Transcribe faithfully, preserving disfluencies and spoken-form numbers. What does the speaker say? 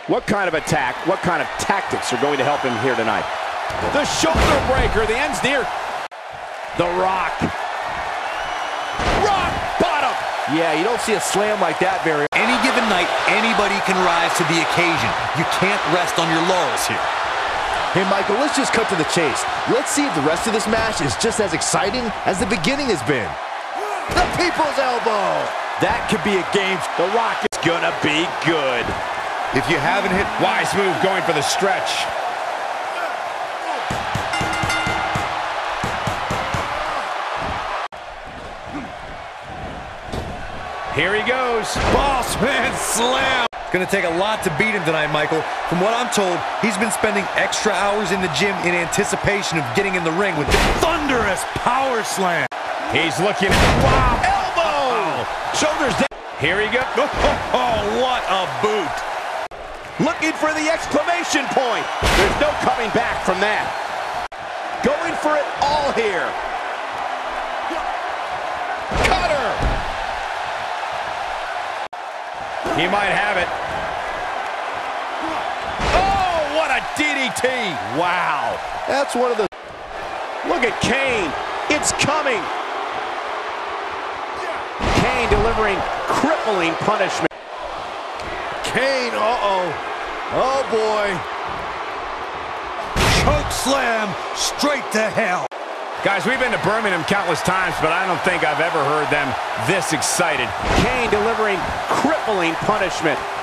What kind of attack, what kind of tactics are going to help him here tonight? The shoulder breaker, the end's near. The Rock. Rock bottom. Yeah, you don't see a slam like that very often. Any given night, anybody can rise to the occasion. You can't rest on your laurels here. Hey, Michael, let's just cut to the chase. Let's see if the rest of this match is just as exciting as the beginning has been. The People's Elbow. That could be a game. The Rock is gonna be good. If you haven't hit, wise move going for the stretch. Here he goes. Bossman slam. It's going to take a lot to beat him tonight, Michael. From what I'm told, he's been spending extra hours in the gym in anticipation of getting in the ring with the thunderous Powerslam. He's looking at, wow, elbow. Shoulders down. Here he goes. Oh, what a boot. Looking for the exclamation point. There's no coming back from that. Going for it all here. Cutter. He might have it. Oh, what a D D T. Wow. That's one of the... Look at Kane. It's coming. Kane delivering crippling punishment. Kane, uh-oh. Oh, boy. Chokeslam straight to hell. Guys, we've been to Birmingham countless times, but I don't think I've ever heard them this excited. Kane delivering crippling punishment.